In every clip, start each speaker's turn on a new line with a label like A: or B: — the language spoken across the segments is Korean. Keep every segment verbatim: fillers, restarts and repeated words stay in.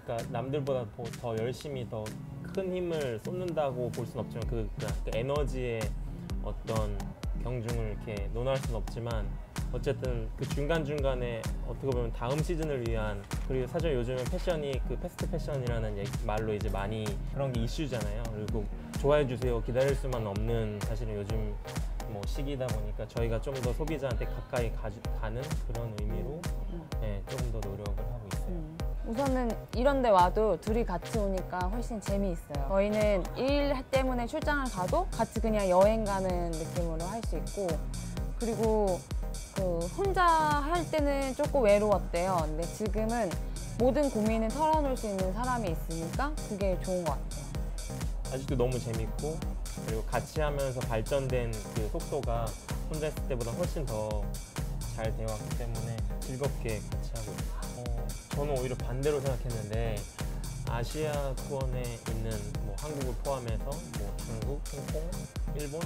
A: 그러니까 남들보다 더 열심히 더 큰 힘을 쏟는다고 볼 수는 없지만 그, 그, 그 에너지의 어떤 경중을 이렇게 논할 수는 없지만 어쨌든 그 중간중간에 어떻게 보면 다음 시즌을 위한, 그리고 사실 요즘은 패션이 그 패스트 패션이라는 얘기, 말로 이제 많이 그런 게 이슈잖아요. 그리고 좋아해 주세요 기다릴 수만 없는 사실은 요즘 뭐 시기다 보니까 저희가 좀 더 소비자한테 가까이 가, 가는 그런 의미로
B: 음.
A: 네, 조금 더 노력을 하고 있어요.
B: 음. 우선은 이런 데 와도 둘이 같이 오니까 훨씬 재미있어요. 저희는 일 때문에 출장을 가도 같이 그냥 여행 가는 느낌으로 할 수 있고, 그리고 그 혼자 할 때는 조금 외로웠대요. 근데 지금은 모든 고민을 털어놓을 수 있는 사람이 있으니까 그게 좋은 것 같아요.
A: 아직도 너무 재밌고, 그리고 같이 하면서 발전된 그 속도가 혼자 했을 때보다 훨씬 더 잘 되어 왔기 때문에 즐겁게 같이 하고 있어요. 어, 저는 오히려 반대로 생각했는데 아시아권에 있는 뭐 한국을 포함해서 뭐 중국, 홍콩, 일본,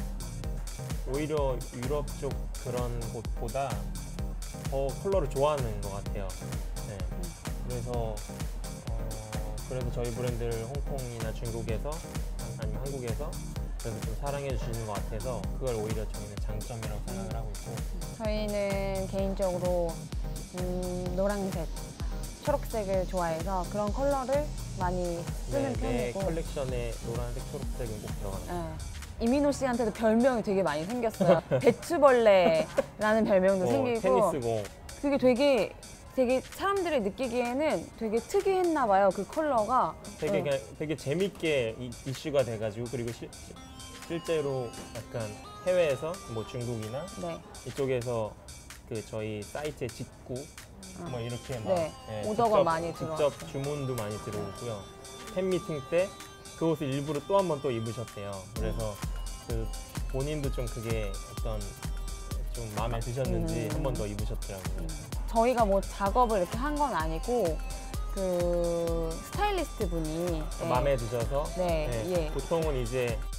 A: 오히려 유럽 쪽 그런 곳보다 더 컬러를 좋아하는 것 같아요. 네. 그래서 어, 그래서 저희 브랜드를 홍콩이나 중국에서 아니면 한국에서 그래서 좀 사랑해 주시는 것 같아서 그걸 오히려 저희는 장점이라고 생각을 하고 있고.
B: 저희는 개인적으로 음, 노란색, 초록색을 좋아해서 그런 컬러를 많이 쓰는
A: 네, 내
B: 편이고.
A: 컬렉션에 노란색, 초록색은 꼭 들어가요.
B: 네. 이민호 씨한테도 별명이 되게 많이 생겼어요. 배추벌레라는 별명도
A: 어,
B: 생기고.
A: 테니스공.
B: 그게 되게 되게 사람들이 느끼기에는 되게 특이했나 봐요. 그 컬러가.
A: 되게
B: 응.
A: 그냥 되게 재밌게 이, 이슈가 돼가지고, 그리고 시, 시, 실제로 약간 해외에서 뭐 중국이나
B: 네.
A: 이쪽에서 그 저희 사이트에 직구
B: 어.
A: 뭐 이렇게 막
B: 네,
A: 예,
B: 오더가
A: 직접,
B: 많이
A: 직접
B: 들어왔어요.
A: 주문도 많이 들어오고요. 팬미팅 때 그 옷을 일부러 또 한 번 또 입으셨대요. 그래서 그 본인도 좀 그게 어떤 좀 마음에 드셨는지
B: 음.
A: 한 번 더 입으셨더라고요.
B: 저희가 뭐 작업을 이렇게 한 건 아니고 그 스타일리스트 분이 네.
A: 마음에 드셔서
B: 네,
A: 네,
B: 예.
A: 보통은 이제